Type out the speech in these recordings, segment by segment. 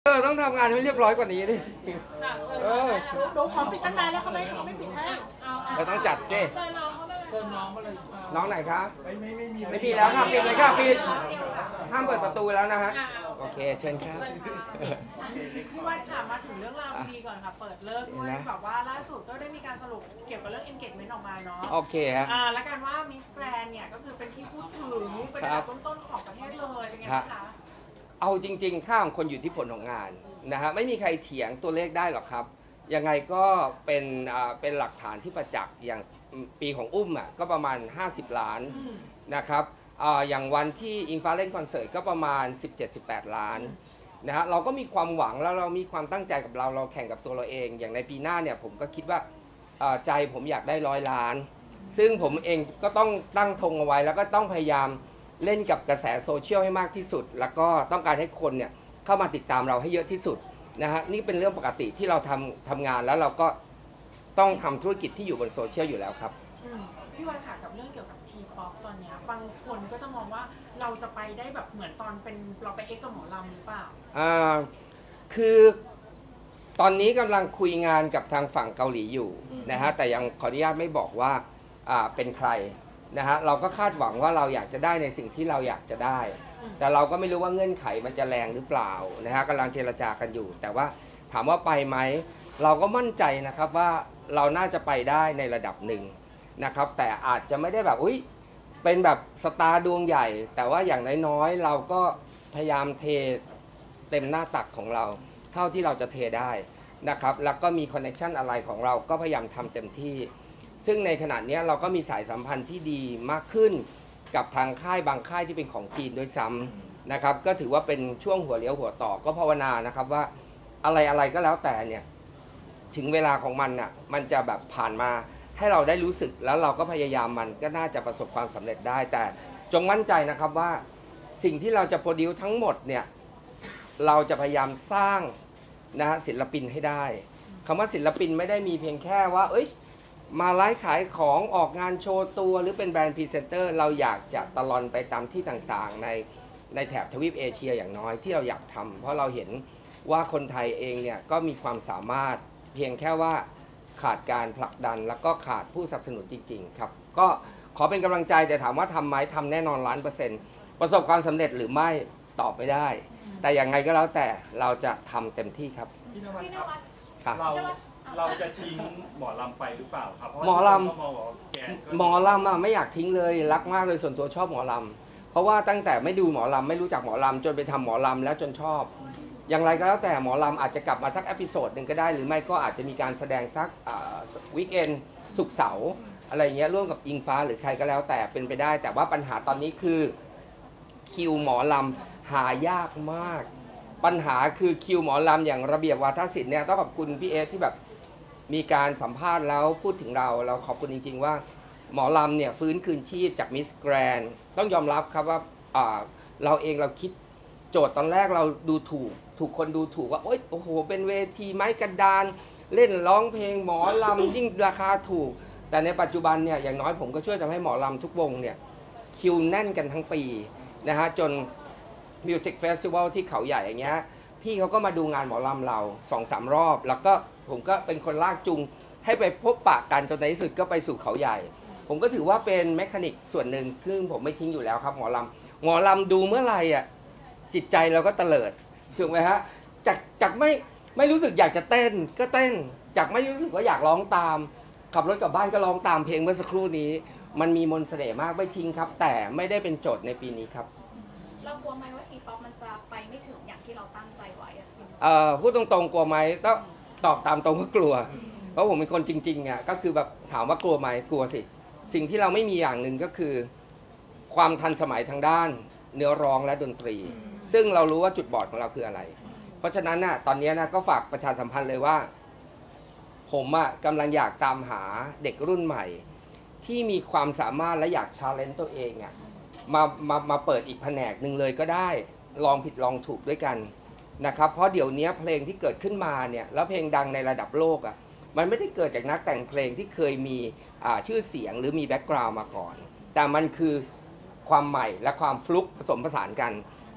ต้องทำงานให้เรียบร้อยกว่านี้ดิดูขอปิดตั้งนานแล้วเขาไม่ปิดให้เราต้องจัดสิเดินน้องมาเลยน้องไหนคะไม่มีแล้วค่ะปิดเลยค่ะปิดห้ามเปิดประตูแล้วนะฮะโอเคเชิญครับพี่วัดค่ะมาถึงเรื่องราวดีก่อนค่ะเปิดเลิกด้วยแบบว่าล่าสุดก็ได้มีการสรุปเกี่ยวกับเรื่อง engagement ออกมาเนาะโอเคฮะแล้วกันว่ามิสแกรนเนี่ยก็คือเป็นที่พูดถึงเป็นอันดับต้นๆของประเทศเลยเป็นไงคะเอาจริงๆค่าของคนอยู่ที่ผลของงานนะฮะไม่มีใครเถียงตัวเลขได้หรอกครับยังไงก็เป็นหลักฐานที่ประจักษ์อย่างปีของอุ้มอ่ะก็ประมาณ50 ล้านนะครับอย่างวันที่อิงฟ้าเล่นคอนเสิร์ตก็ประมาณ17-18 ล้านนะฮะเราก็มีความหวังแล้วเรามีความตั้งใจกับเราแข่งกับตัวเราเองอย่างในปีหน้าเนี่ยผมก็คิดว่าใจผมอยากได้100 ล้านซึ่งผมเองก็ต้องตั้งธงเอาไว้แล้วก็ต้องพยายามเล่นกับกระแสโซเชียลให้มากที่สุดแล้วก็ต้องการให้คนเนี่ยเข้ามาติดตามเราให้เยอะที่สุดนะฮะนี่เป็นเรื่องปกติที่เราทำงานแล้วเราก็ต้องทำธุรกิจที่อยู่บนโซเชียลอยู่แล้วครับพี่วันค่ะกับเรื่องเกี่ยวกับทีป๊อปตอนนี้บางคนก็จะมองว่าเราจะไปได้แบบเหมือนตอนเป็นเราไปเอ็กกับหมอลำหรือเปล่าคือตอนนี้กำลังคุยงานกับทางฝั่งเกาหลีอยู่นะฮะแต่ยังขออนุญาตไม่บอกว่าเป็นใครนะฮะเราก็คาดหวังว่าเราอยากจะได้ในสิ่งที่เราอยากจะได้แต่เราก็ไม่รู้ว่าเงื่อนไขมันจะแรงหรือเปล่านะฮะกำลังเจรจากันอยู่แต่ว่าถามว่าไปไหมเราก็มั่นใจนะครับว่าเราน่าจะไปได้ในระดับหนึ่งนะครับแต่อาจจะไม่ได้แบบเป็นแบบสตาร์ดวงใหญ่แต่ว่าอย่างน้อยๆเราก็พยายามเทเต็มหน้าตักของเราเท่าที่เราจะเทได้นะครับแล้วก็มีคอนเนคชั่นอะไรของเราก็พยายามทำเต็มที่ซึ่งในขณะนี้เราก็มีสายสัมพันธ์ที่ดีมากขึ้นกับทางค่ายบางค่ายที่เป็นของจีนด้วยซ้ำนะครับก็ถือว่าเป็นช่วงหัวเลี้ยวหัวต่อก็ภาวนานะครับว่าอะไรก็แล้วแต่เนี่ยถึงเวลาของมันน่ะมันจะแบบผ่านมาให้เราได้รู้สึกแล้วเราก็พยายามมันก็น่าจะประสบความสำเร็จได้แต่จงมั่นใจนะครับว่าสิ่งที่เราจะโปรดิวทั้งหมดเนี่ยเราจะพยายามสร้างนะฮะศิลปินให้ได้คำว่าศิลปินไม่ได้มีเพียงแค่ว่ามาไลฟ์ขายของออกงานโชว์ตัวหรือเป็นแบรนด์พรีเซนเตอร์เราอยากจะตะลอนไปตามที่ต่างๆในแถบทวีปเอเชียอย่างน้อยที่เราอยากทำเพราะเราเห็นว่าคนไทยเองเนี่ยก็มีความสามารถเพียงแค่ว่าขาดการผลักดันแล้วก็ขาดผู้สนับสนุนจริงๆครับก็ขอเป็นกำลังใจแต่ถามว่าทำไหมทำแน่นอน100%ประสบความสำเร็จหรือไม่ตอบไม่ได้แต่อย่างไรก็แล้วแต่เราจะทำเต็มที่ครับพี่นวัดครับเราจะทิ้งหมอลำไปหรือเปล่าครับหมอลำไม่อยากทิ้งเลยรักมากเลยส่วนตัวชอบหมอลำเพราะว่าตั้งแต่ไม่ดูหมอลำไม่รู้จักหมอลำจนไปทำหมอลำแล้วจนชอบอย่างไรก็แล้วแต่หมอลำอาจจะกลับมาสักเอพิโซดหนึ่งก็ได้หรือไม่ก็อาจจะมีการแสดงสักวีคเอนศุกร์เสาร์อะไรเงี้ยร่วมกับอิงฟ้าหรือใครก็แล้วแต่เป็นไปได้แต่ว่าปัญหาตอนนี้คือคิวหมอลำหายากมากปัญหาคือคิวหมอลำอย่างระเบียบวาทศิลป์เนี่ยต้องขอบคุณพี่เอสที่แบบมีการสัมภาษณ์แล้วพูดถึงเราขอบคุณจริงๆว่าหมอลำเนี่ยฟื้นคืนชีพจากมิสแกรนด์ต้องยอมรับครับว่าเราเองเราคิดโจทย์ตอนแรกเราดูถูกคนดูถูกว่าโอ้โหเป็นเวทีไม้กระดานเล่นร้องเพลงหมอลำยิ่งราคาถูกแต่ในปัจจุบันเนี่ยอย่างน้อยผมก็ช่วยทำให้หมอลำทุกวงเนี่ยคิวแน่นกันทั้งปีนะฮะจนมิวสิกเฟสติวัลที่เขาใหญ่อย่างเงี้ยพี่เขาก็มาดูงานหมอลำเรา 2-3 รอบแล้วก็ผมก็เป็นคนลากจูงให้ไปพบปะกันจนในที่สุดก็ไปสู่เขาใหญ่ผมก็ถือว่าเป็นเมคานิกส่วนหนึ่งซึ่งผมไม่ทิ้งอยู่แล้วครับหมอลำดูเมื่อไหร่อ่ะจิตใจเราก็เตลิดถูกไหมฮะจากไม่รู้สึกอยากจะเต้นก็เต้นจากไม่รู้สึกว่าอยากร้องตามขับรถกลับบ้านก็ร้องตามเพลงเมื่อสักครู่นี้มันมีมนต์เสน่ห์มากไม่ทิ้งครับแต่ไม่ได้เป็นโจทย์ในปีนี้ครับเรากลัวไหมว่าทีป๊อปมันจะไปไม่ถึงอย่างที่เราตั้งใจไว้พูดตรงๆกลัวไหมต้องตอบตามตรงก็กลัวเพราะผมเป็นคนจริงๆอ่ะก็คือแบบถามว่ากลัวไหมกลัวสิสิ่งที่เราไม่มีอย่างหนึ่งก็คือความทันสมัยทางด้านเนื้อร้องและดนตรีซึ่งเรารู้ว่าจุดบอดของเราคืออะไรเพราะฉะนั้นน่ะตอนนี้นะก็ฝากประชาสัมพันธ์เลยว่าผมอ่ะกำลังอยากตามหาเด็กรุ่นใหม่ที่มีความสามารถและอยากชาเลนจ์ตัวเองอ่ะมาเปิดอีกแผนกหนึ่งเลยก็ได้ลองผิดลองถูกด้วยกันนะครับเพราะเดี๋ยวนี้เพลงที่เกิดขึ้นมาเนี่ยแล้วเพลงดังในระดับโลกอ่ะมันไม่ได้เกิดจากนักแต่งเพลงที่เคยมีชื่อเสียงหรือมีแบ็กกราวด์มาก่อนแต่มันคือความใหม่และความฟลุกผสมผสานกัน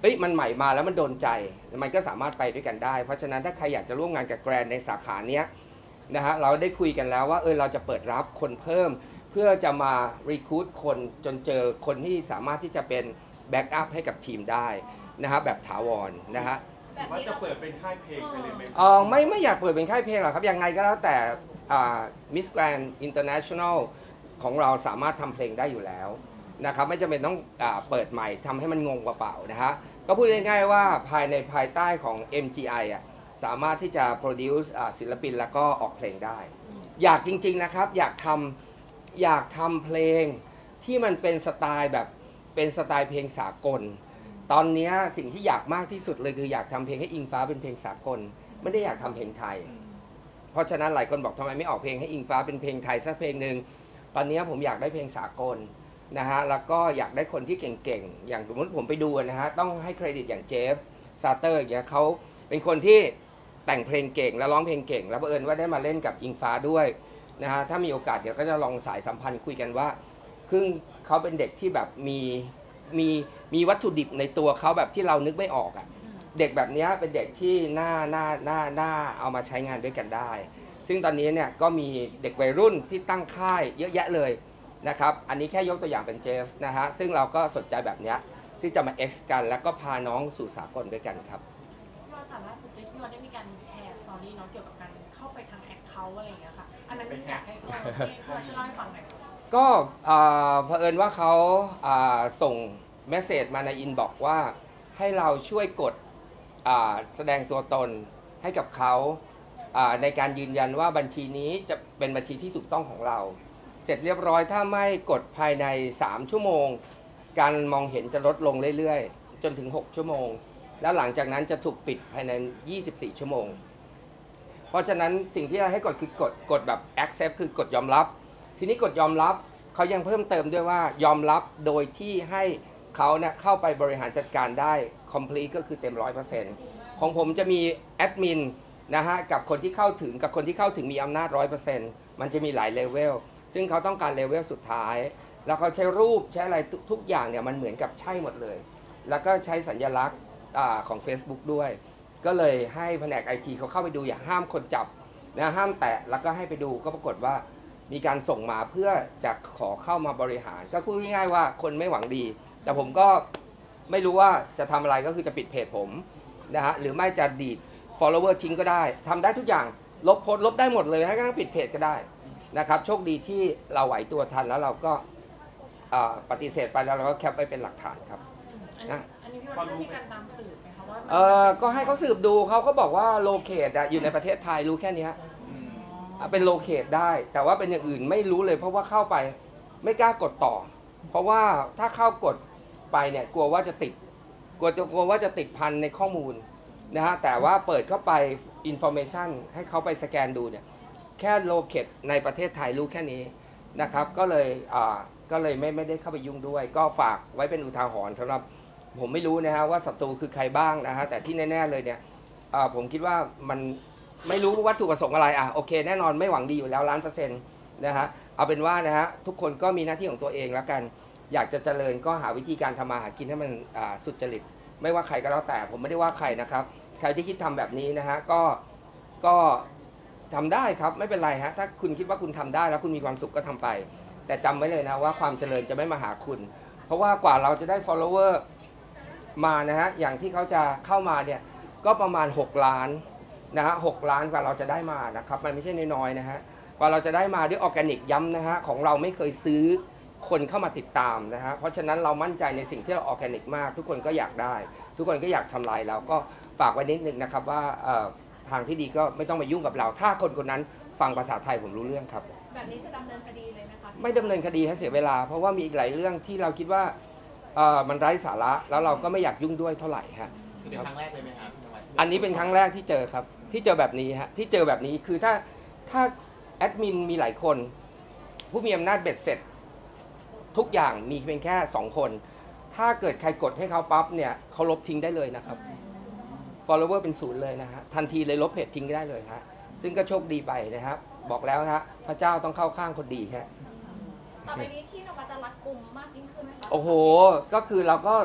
เฮ้ยมันใหม่มาแล้วมันโดนใจมันก็สามารถไปด้วยกันได้เพราะฉะนั้นถ้าใครอยากจะร่วมงานกับแกรนในสาขาเนี้ยนะฮะเราได้คุยกันแล้วว่าเราจะเปิดรับคนเพิ่มเพื่อจะมารีคูดคนจนเจอคนที่สามารถที่จะเป็นแบ็กอัพให้กับทีมได้นะฮะแบบถาวรนะฮะว่าจะเปิดเป็นค่ายเพลงไปเลยไหมไม่อยากเปิดเป็นค่ายเพลงหรอกครับยังไงก็แล้วแต่มิสแกรนด์อินเตอร์เนชั่นแนลของเราสามารถทำเพลงได้อยู่แล้วนะครับไม่จำเป็นต้องเปิดใหม่ทำให้มันงงกระเป๋านะฮะก็พูดง่ายๆว่าภายใต้ของ MGI สามารถที่จะ produce ศิลปินแล้วก็ออกเพลงได้ อยากจริงๆนะครับอยากทำเพลงที่มันเป็นสไตล์แบบเป็นสไตล์เพลงสากลตอนนี้สิ่งที่อยากมากที่สุดเลยคืออยากทำเพลงให้อิงฟ้าเป็นเพลงสากลไม่ได้อยากทำเพลงไทยเพราะฉะนั้นหลายคนบอกทำไมไม่ออกเพลงให้อิงฟ้าเป็นเพลงไทยสักเพลงหนึ่งตอนนี้ผมอยากได้เพลงสากลนะฮะแล้วก็อยากได้คนที่เก่งๆอย่างสมมติผมไปดูนะฮะต้องให้เครดิตอย่างเจฟซาเตอร์อย่างเงี้ยเขาเป็นคนที่แต่งเพลงเก่งและร้องเพลงเก่งแล้วบังเอิญว่าได้มาเล่นกับอิงฟ้าด้วยนะฮะถ้ามีโอกาสเดี๋ยวก็จะลองสายสัมพันธ์คุยกันว่าคือเขาเป็นเด็กที่แบบมีวัตถุดิบในตัวเขาแบบที่เรานึกไม่ออกอ่ะเด็กแบบนี้เป็นเด็กที่น่าเอามาใช้งานด้วยกันได้ซึ่งตอนนี้เนี่ยก็มีเด็กวัยรุ่นที่ตั้งค่ายเยอะแยะเลยนะครับอันนี้แค่ยกตัวอย่างเป็นเจฟนะฮะซึ่งเราก็สนใจแบบนี้ที่จะมา X กันแล้วก็พาน้องสู่สากลด้วยกันครับพี่ว่าล่าสุดพี่ว่าได้มีการแชร์สตอรี่เนาะเกี่ยวกับการเข้าไปทางแอคเคาท์อะไรอย่างเงี้ยค่ะอันนั้นอยากให้พี่ว่าช่วยเล่าให้ฟังหน่อยก็เผอิญว่าเขาส่งเมสเซจมาในอินบ็อกซ์ว่าให้เราช่วยกดแสดงตัวตนให้กับเขาในการยืนยันว่าบัญชีนี้จะเป็นบัญชีที่ถูกต้องของเราเสร็จเรียบร้อยถ้าไม่กดภายใน3ชั่วโมงการมองเห็นจะลดลงเรื่อยๆจนถึง6ชั่วโมงแล้วหลังจากนั้นจะถูกปิดภายใน24ชั่วโมงเพราะฉะนั้นสิ่งที่เราให้กดคือกดแบบ accept คือกดยอมรับทีนี้กดยอมรับเขายังเพิ่มเติมด้วยว่ายอมรับโดยที่ให้เขาเนี่ยเข้าไปบริหารจัดการได้ complete ก็คือเต็ม 100% ของผมจะมีแอดมินนะฮะกับคนที่เข้าถึงมีอำนาจ 100% มันจะมีหลายเลเวลซึ่งเขาต้องการเลเวลสุดท้ายแล้วเขาใช้รูปใช้อะไรทุกอย่างเนี่ยมันเหมือนกับใช่หมดเลยแล้วก็ใช้สัญลักษณ์ของ Facebook ด้วยก็เลยให้แผนก IT เขาเข้าไปดูอย่าห้ามคนจับนะห้ามแตะแล้วก็ให้ไปดูก็ปรากฏว่ามีการส่งมาเพื่อจะขอเข้ามาบริหารก็พูดง่ายๆว่าคนไม่หวังดีแต่ผมก็ไม่รู้ว่าจะทำอะไรก็คือจะปิดเพจผมนะฮะหรือไม่จะดีด follower ทิ้งก็ได้ทำได้ทุกอย่างลบโพสต์ลบได้หมดเลยให้กระทั่งปิดเพจก็ได้นะครับโชคดีที่เราไหวตัวทันแล้วเราก็ปฏิเสธไปแล้วเราก็แคปไว้เป็นหลักฐานครับนะอันนี้พี่ว่าได้มีการตามสืบไหมคะว่าก็ให้เขาสืบดูเขาก็บอกว่าโลเคตอยู่ในประเทศไทยรู้แค่นี้เป็นโลเคตได้แต่ว่าเป็นอย่างอื่นไม่รู้เลยเพราะว่าเข้าไปไม่กล้ากดต่อเพราะว่าถ้าเข้ากดไปเนี่ยกลัวว่าจะติดพันในข้อมูลนะฮะแต่ว่าเปิดเข้าไปอินฟอร์เมชันให้เขาไปสแกนดูเนี่ยแค่โลเคตในประเทศไทยรู้แค่นี้นะครับก็เลยไม่ได้เข้าไปยุ่งด้วยก็ฝากไว้เป็นอุทาหรณ์สำหรับผมไม่รู้นะฮะว่าศัตรูคือใครบ้างนะฮะแต่ที่แน่ๆเลยเนี่ยผมคิดว่ามันไม่รู้วัตถุประสงค์อะไรโอเคแน่นอนไม่หวังดีอยู่แล้ว1,000,000%นะฮะเอาเป็นว่านะฮะทุกคนก็มีหน้าที่ของตัวเองแล้วกันอยากจะเจริญก็หาวิธีการทำมาหากินให้มันสุจริตไม่ว่าใครก็แล้วแต่ผมไม่ได้ว่าใครนะครับใครที่คิดทำแบบนี้นะฮะก็ทำได้ครับไม่เป็นไรฮะถ้าคุณคิดว่าคุณทำได้แล้วคุณมีความสุขก็ทำไปแต่จำไว้เลยนะว่าความเจริญจะไม่มาหาคุณเพราะว่ากว่าเราจะได้ follower มานะฮะอย่างที่เขาจะเข้ามาเนี่ยก็ประมาณ6 ล้านนะฮะ6 ล้านกว่าเราจะได้มานะครับมันไม่ใช่น้อยๆนะฮะกว่าเราจะได้มาด้วยออร์แกนิกย้ำนะฮะของเราไม่เคยซื้อคนเข้ามาติดตามนะฮะเพราะฉะนั้นเรามั่นใจในสิ่งที่เราออร์แกนิกมากทุกคนก็อยากได้ทุกคนก็อยากทำลายเราก็ฝากไว้นิดนึงนะครับว่าทางที่ดีก็ไม่ต้องมายุ่งกับเราถ้าคนคนนั้นฟังภาษาไทยผมรู้เรื่องครับแบบนี้จะดำเนินคดีเลยนะคะไม่ดำเนินคดีให้เสียเวลาเพราะว่ามีอีกหลายเรื่องที่เราคิดว่ามันไร้สาระแล้วเราก็ไม่อยากยุ่งด้วยเท่าไหร่ฮะเป็นครั้งแรกเลยไหมครับอันนี้เป็นครั้งแรกที่เจอครับที่เจอแบบนี้ฮะที่เจอแบบนี้คือถ้าแอดมินมีหลายคนผู้มีอำนาจเบ็ดเสร็จทุกอย่างมีเพียงแค่2 คนถ้าเกิดใครกดให้เขาปั๊บเนี่ยเขาลบทิ้งได้เลยนะครับ follower เป็น0เลยนะฮะทันทีเลยลบเพจทิ้งได้เลยฮะซึ่งก็โชคดีไปนะครับบอกแล้วฮะพระเจ้าต้องเข้าข้างคนดีฮะต่อไปนี้พี่นวัดจะรัดกุมมากยิ่งขึ้นไหมคะโอ้โหก็คือเราก็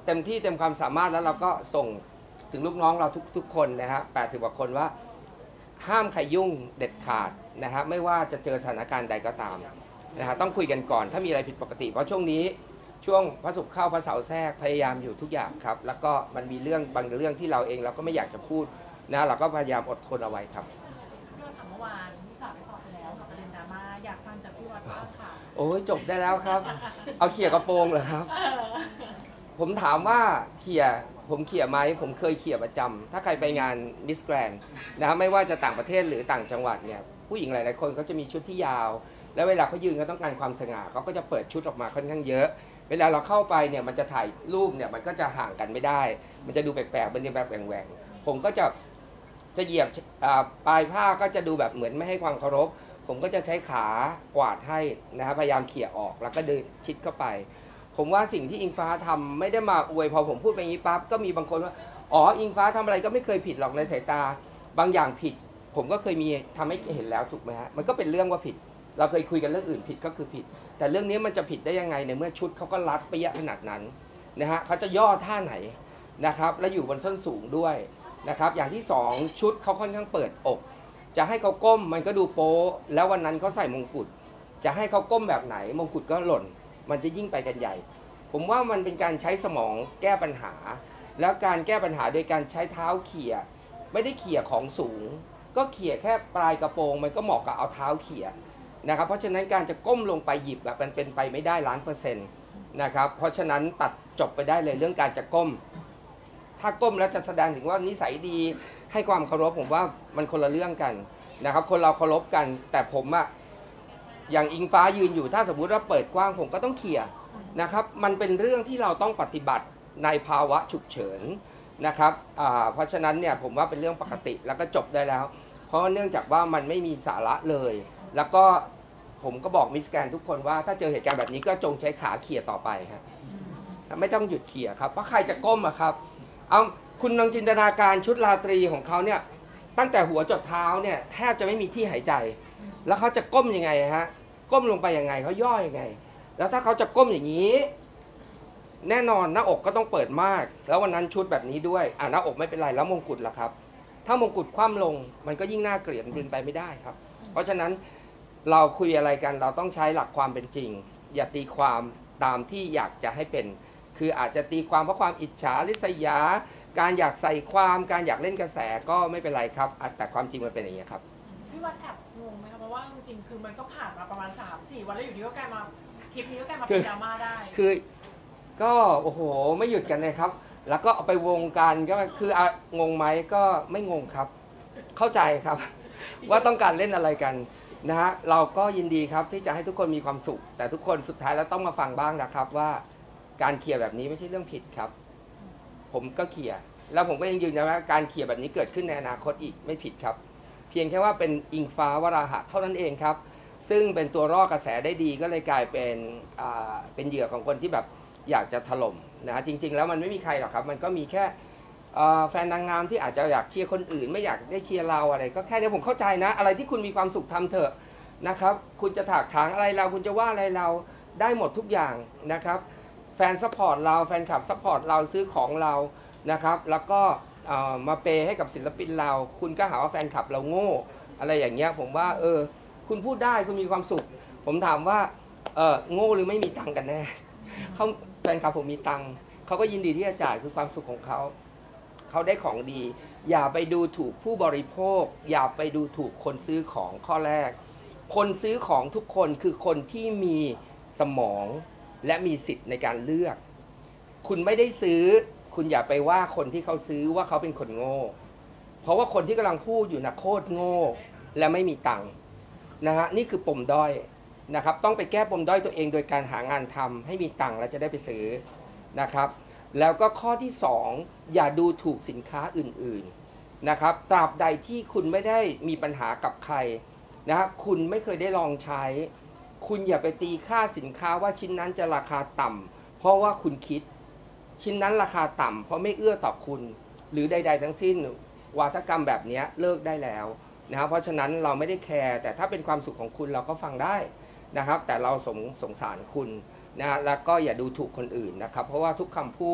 เต็มที่เต็มความสามารถแล้วเราก็ส่งถึงลูกน้องเราทุกคนนะฮะ80 กว่าคนว่าห้ามใครยุ่งเด็ดขาดนะฮะไม่ว่าจะเจอสถานการณ์ใดก็ตามนะฮะต้องคุยกันก่อนถ้ามีอะไรผิดปกติเพราะช่วงนี้ช่วงพระศุกร์เข้าพระเสาร์แทรกพยายามอยู่ทุกอย่างครับแล้วก็มันมีเรื่องบางเรื่องที่เราเองเราก็ไม่อยากจะพูดนะเราก็พยายามอดทนเอาไว้ครับเรื่องถามเมื่อวานพี่สาวได้ตอบไปแล้วกับประเด็นดราม่าอยากฟังจากพี่วัดบ้างค่ะโอ้ยจบได้แล้วครับ เอาเขี่ยกระโปรงเหรอครับ ผมถามว่าผมเขี่ยไหมผมเคยเขี่ยประจำถ้าใครไปงานมิสแกรนด์นะครับไม่ว่าจะต่างประเทศหรือต่างจังหวัดเนี่ยผู้หญิงหลายๆคนเขาจะมีชุดที่ยาว แล้วเวลาเขายืนเขาต้องการความสง่าเขาก็จะเปิดชุดออกมาค่อนข้างเยอะ เวลาเราเข้าไปเนี่ยมันจะถ่ายรูปเนี่ยมันก็จะห่างกันไม่ได้ มันจะดูแปลกๆมันจะแบบแหว่งๆผมก็จะเหยียบปลายผ้าก็จะดูแบบเหมือนไม่ให้ความเคารพผมก็จะใช้ขากวาดให้นะครับพยายามเขี่ยออกแล้วก็เดินชิดเข้าไปผมว่าสิ่งที่อิงฟ้าทำไม่ได้มาอวยพอผมพูดไปอย่างนี้ปั๊บก็มีบางคนว่าอ๋ออิงฟ้าทำอะไรก็ไม่เคยผิดหรอกในสายตาบางอย่างผิดผมก็เคยมีทำให้เห็นแล้วถูกไหมฮะมันก็เป็นเรื่องว่าผิดเราเคยคุยกันเรื่องอื่นผิดก็คือผิดแต่เรื่องนี้มันจะผิดได้ยังไงในเมื่อชุดเขาก็รัดไปเยอะขนาดนั้นนะฮะเขาจะย่อท่าไหนนะครับและอยู่บนส้นสูงด้วยนะครับอย่างที่2ชุดเขาค่อนข้างเปิดอกจะให้เขาก้มมันก็ดูโป๊แล้ววันนั้นเขาใส่มงกุฎจะให้เขาก้มแบบไหนมงกุฎก็หล่นมันจะยิ่งไปกันใหญ่ผมว่ามันเป็นการใช้สมองแก้ปัญหาแล้วการแก้ปัญหาโดยการใช้เท้าเขี่ยไม่ได้เขี่ยของสูงก็เขี่ยแค่ปลายกระโปรงมันก็เหมาะกับเอาเท้าเขี่ยนะครับเพราะฉะนั้นการจะก้มลงไปหยิบแบบมันเป็นไปไม่ได้1,000,000%นะครับเพราะฉะนั้นตัดจบไปได้เลยเรื่องการจะก้มถ้าก้มแล้วจะแสดงถึงว่านิสัยดีให้ความเคารพผมว่ามันคนละเรื่องกันนะครับคนเราเคารพกันแต่ผมอะอย่างอิงฟ้ายืนอยู่ถ้าสมมุติว่าเปิดกว้างผมก็ต้องเขี่ยนะครับมันเป็นเรื่องที่เราต้องปฏิบัติในภาวะฉุกเฉินนะครับเพราะฉะนั้นเนี่ยผมว่าเป็นเรื่องปกติแล้วก็จบได้แล้วเพราะเนื่องจากว่ามันไม่มีสาระเลยแล้วก็ผมก็บอกมิสแกรนด์ทุกคนว่าถ้าเจอเหตุการณ์แบบนี้ก็จงใช้ขาเขี่ยต่อไปครับไม่ต้องหยุดเขี่ยครับเพราะใครจะก้มอะครับเอาคุณลองจินตนาการชุดราตรีของเขาเนี่ยตั้งแต่หัวจดเท้าเนี่ยแทบจะไม่มีที่หายใจแล้วเขาจะก้มยังไงฮะก้มลงไปยังไงเขาย่อยังไงแล้วถ้าเขาจะก้มอย่างนี้แน่นอนหน้าอกก็ต้องเปิดมากแล้ววันนั้นชุดแบบนี้ด้วยหน้าอกไม่เป็นไรแล้วมงกุฎล่ะครับถ้ามงกุฎคว่ำลงมันก็ยิ่งน่าเกลียดเป็นไปไม่ได้ครับเพราะฉะนั้นเราคุยอะไรกันเราต้องใช้หลักความเป็นจริงอย่าตีความตามที่อยากจะให้เป็นคืออาจจะตีความเพราะความอิจฉาริษยาการอยากใส่ความการอยากเล่นกระแสก็ไม่เป็นไรครับแต่ความจริงมันเป็นอย่างนี้ครับพี่วัดแอบงงไหมคะเพราะว่าจริงๆคือมันก็ผ่านมาประมาณ 3-4 วันแล้วอยู่ดีก็กลายมาคลิปนี้ก็กลายมาเป็นดราม่าได้คือก็โอ้โหไม่หยุดกันเลยครับแล้วก็เอาไปวงการก็คืองงไหมก็ไม่งงครับเข้าใจครับว่าต้องการเล่นอะไรกันนะฮะเราก็ยินดีครับที่จะให้ทุกคนมีความสุขแต่ทุกคนสุดท้ายแล้วต้องมาฟังบ้างนะครับว่าการเคลียร์แบบนี้ไม่ใช่เรื่องผิดครับผมก็เคลียร์แล้วผมก็ยังยืนยันว่าการเคลียร์แบบนี้เกิดขึ้นในอนาคตอีกไม่ผิดครับเพียงแค่ว่าเป็นอิงฟ้าวราหะเท่านั้นเองครับซึ่งเป็นตัวร่อกระแสได้ดีก็เลยกลายเป็นเหยื่อของคนที่แบบอยากจะถล่มนะจริงๆแล้วมันไม่มีใครหรอกครับมันก็มีแค่แฟนนางงามที่อาจจะอยากเชียร์คนอื่นไม่อยากได้เชียร์เราอะไรก็แค่นี้ผมเข้าใจนะอะไรที่คุณมีความสุขทำเถอะนะครับคุณจะถากถางอะไรเราคุณจะว่าอะไรเราได้หมดทุกอย่างนะครับแฟนซัพพอร์ตเราแฟนคลับซัพพอร์ตเราซื้อของเรานะครับแล้วก็มาเปย์ให้กับศิลปินเราคุณก็หาว่าแฟนคลับเราโง่อะไรอย่างเงี้ยผมว่าคุณพูดได้คุณมีความสุขผมถามว่าโง่หรือไม่มีตังค์กันแน่เขาแฟนคลับผมมีตังค์เขาก็ยินดีที่จะจ่ายคือความสุขของเขาได้ของดีอย่าไปดูถูกผู้บริโภคอย่าไปดูถูกคนซื้อของข้อแรกคนซื้อของทุกคนคือคนที่มีสมองและมีสิทธิ์ในการเลือกคุณไม่ได้ซื้อคุณอย่าไปว่าคนที่เขาซื้อว่าเขาเป็นคนโง่เพราะว่าคนที่กำลังพูดอยู่นะโคตรโง่และไม่มีตังค์นะฮะนี่คือปมด้อยนะครับต้องไปแก้ปมด้อยตัวเองโดยการหางานทำให้มีตังค์แล้วจะได้ไปซื้อนะครับแล้วก็ข้อที่2อย่าดูถูกสินค้าอื่นๆนะครับตราบใดที่คุณไม่ได้มีปัญหากับใครนะครับคุณไม่เคยได้ลองใช้คุณอย่าไปตีค่าสินค้าว่าชิ้นนั้นจะราคาต่ำเพราะว่าคุณคิดชิ้นนั้นราคาต่ำเพราะไม่เอื้อต่อคุณหรือใดๆทั้งสิ้นวาทกรรมแบบนี้เลิกได้แล้วนะครับเพราะฉะนั้นเราไม่ได้แคร์แต่ถ้าเป็นความสุขของคุณเราก็ฟังได้นะครับแต่เราสงสารคุณนะแล้วก็อย่าดูถูกคนอื่นนะครับเพราะว่าทุกคำพูด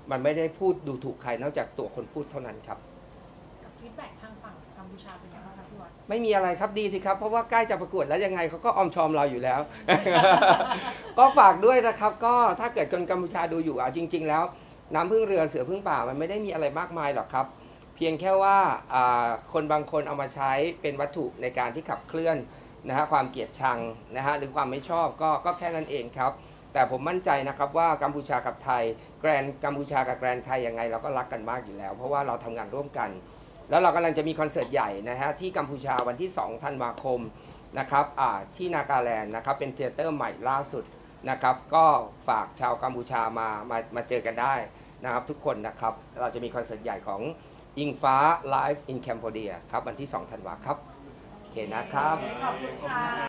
มันไม่ได้พูดดูถูกใครนอกจากตัวคนพูดเท่านั้นครับกับฟีดแบ็กทางฝั่งกัมพูชาเป็นยังไงบ้างคะพี่วัดไม่มีอะไรครับดีสิครับเพราะว่าใกล้จะประกวดแล้วยังไงเขาก็ออมชอมเราอยู่แล้ว ก็ฝากด้วยนะครับก็ถ้าเกิดคนกัมพูชาดูอยู่จริง ๆ แล้วน้ำพึ่งเรือเสือพึ่งป่ามันไม่ได้มีอะไรมากมายหรอกครับเพียงแค่ว่าคนบางคนเอามาใช้เป็นวัตถุในการที่ขับเคลื่อนนะฮะความเกลียดชังนะฮะหรือความไม่ชอบก็แค่นั้นเองครับแต่ผมมั่นใจนะครับว่ากัมพูชากับไทยแกรนกัมพูชากับแกรนไทยยังไงเราก็รักกันมากอยู่แล้วเพราะว่าเราทำงานร่วมกันแล้วเรากำลังจะมีคอนเสิร์ตใหญ่นะฮะที่กัมพูชาวันที่2 ธันวาคมนะครับที่นากาแลนด์นะครับเป็นเทเตอร์ใหม่ล่าสุดนะครับก็ฝากชาวกัมพูชามาเจอกันได้นะครับทุกคนนะครับเราจะมีคอนเสิร์ตใหญ่ของอิงฟ้า Live in Cambodia ครับวันที่2 ธันวาคมครับโอเคนะครับขอบคุณค่ะ